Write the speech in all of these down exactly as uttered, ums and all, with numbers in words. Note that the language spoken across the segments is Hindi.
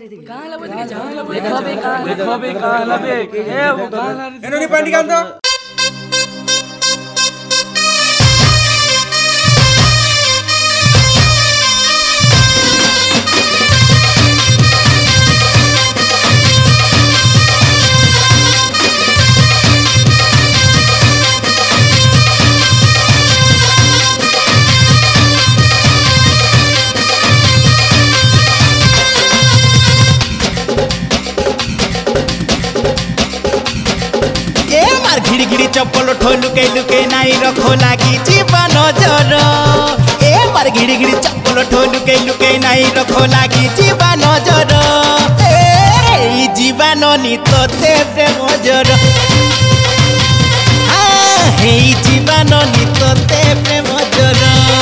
देखो बे का देखो बे का लबे ए वो गाना एनो नि पानी कांदो चप्पल ठो लुके लुके नाई रखो लागी जीवन जर ए मार घिड़ी घिड़ी चप्पल ठो लुके लुके नाई रखो लागी जीवन जर ए जीवन नित ते प्रेम जर हाँ हे जीवन नित ते प्रेम जर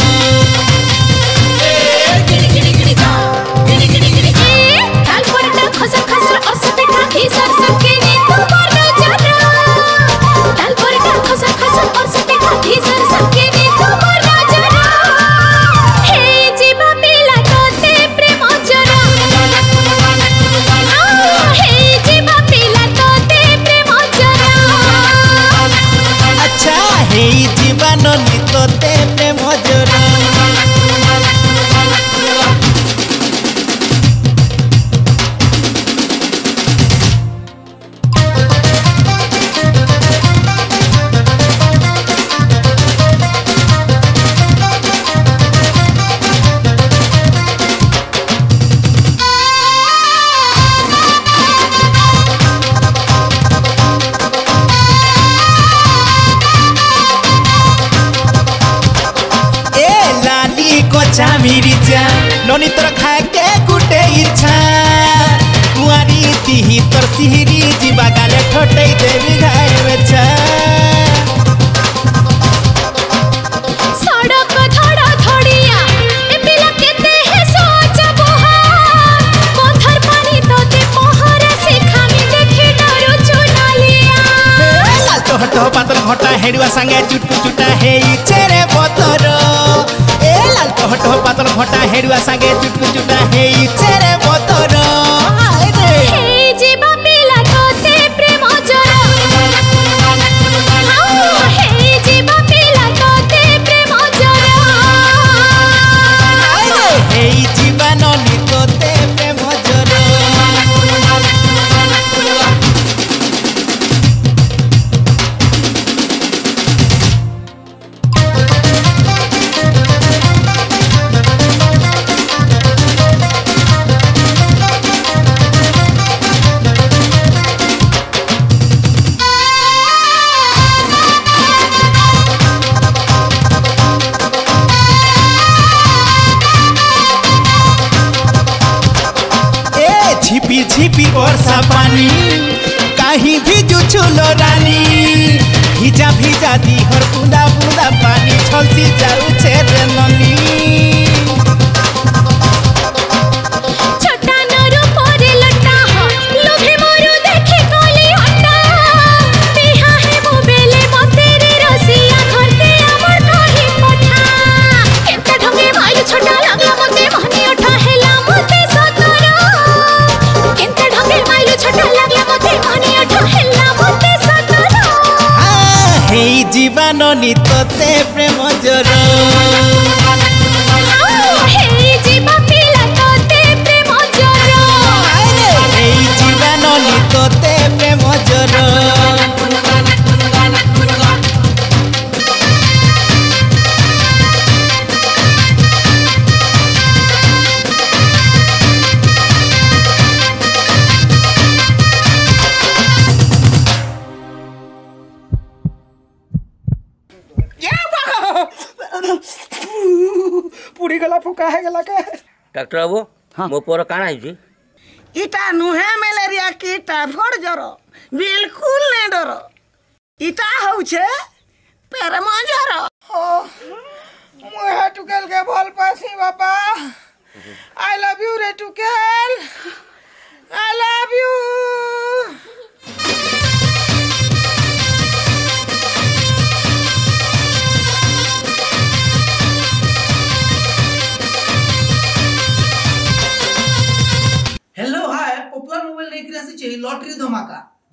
ननी तोर खाए के गुटे इच्छा कुआरी तिही तोर सिहरी जीवा गाले ठोटई देवी घाय बेचा सड़क धड़ा धड़िया ए पिला केते है सोच बोहा कोथर पानी तो ते मोहरे सिखानी देखि डरो चुनालिया लाल तो हटो पातल घटा हेडुआ संगे चुटकु चुटा हे चेरे बतर हटो पातल घटा हेडुआ संगे चुटकु चुटा हे चेरे बतर हे जीवा पिला तोते प्रेम जर हां हे जीवा पिला तोते प्रेम जर हे जीवन नितोते प्रेम जर झिपी झिपी वर्षा पानी कहीं भी जुछुलो रानी भिजा भिजा दी हर बूंदा बूंदा पानी छलसी जाऊ छे रे ननी छोटा नरु परे लटा हो लोभे मोरु देखि कोली हटा बिहा है मो बेले मते रे रसिया घरते हमर कहि पठा केते ढंगे भाई छोटा लागला मते महनी उठा हेला मते सतरा केते ढंगे भाई छोटा लागला मते महनी उठा हेला मते सतरा हां हे जीवन नितते प्रेम जर पुड़ी गला फुका है गला के डॉक्टर बाबू हाँ मो पर काना है जी इटा नुहे मलेरिया की टाइफॉइड जर बिल्कुल नहीं डर इटा हौ छे पेरमा जर ओ मुहे टुकेल के भल पासी बाबा आई लव यू रे टुकेल आई लव यू हेलो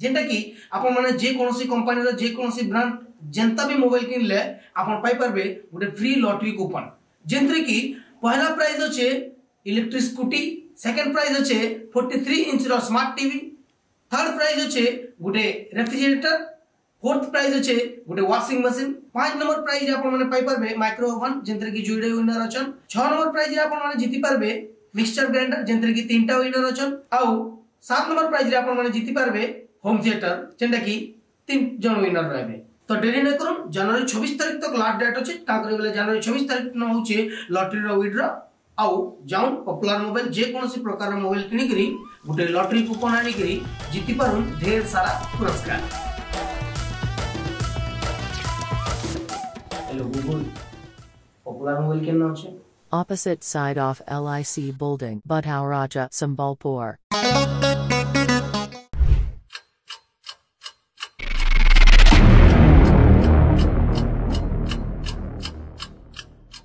जेंटा कि आपण माने जे कोनोसी कंपनी रो जे कोनोसी ब्रांड जेंता भी मोबाइल किनले आपण पाई परबे गुटे फ्री लॉटरी कूपन जेंतरे कि पहला प्राइज होचे इलेक्ट्रिक स्कूटी सेकंड प्राइज होचे तैंतालीस इंच रो स्मार्ट टीवी थर्ड प्राइज होचे गुटे रेफ्रिजरेटर फोर्थ प्राइज होचे गुटे वॉशिंग मशीन पांच नंबर प्राइज आपण माने पाई परबे माइक्रो ओवन जेंतरे कि जुडे विनर अछन छह नंबर प्राइज आपण माने जीति परबे मिक्सचर ग्राइंडर जेंतरे कि तीनटा विनर अछन आउ सात नंबर प्राइज रे आपण माने जीति परबे होम थिएटर जेंटा कि तीन जन विनर रहबे तो डेरी न करूं जनवरी छब्बीस तारीख तक लास्ट डेट अछि का करे गेले जनवरी छब्बीस तारीख न होचे लॉटरी रो विड्रॉ आउ जाऊं पॉपुलर मोबाइल जे कोनोसी प्रकार मोबाइल किनी करी गुटे लॉटरी कूपन आनी करी जीति पारुन ढेर सारा पुरस्कार हेलो गूगल पॉपुलर मोबाइल केन अछि Opposite side of L I C building, Budhau Raja, Sambalpur.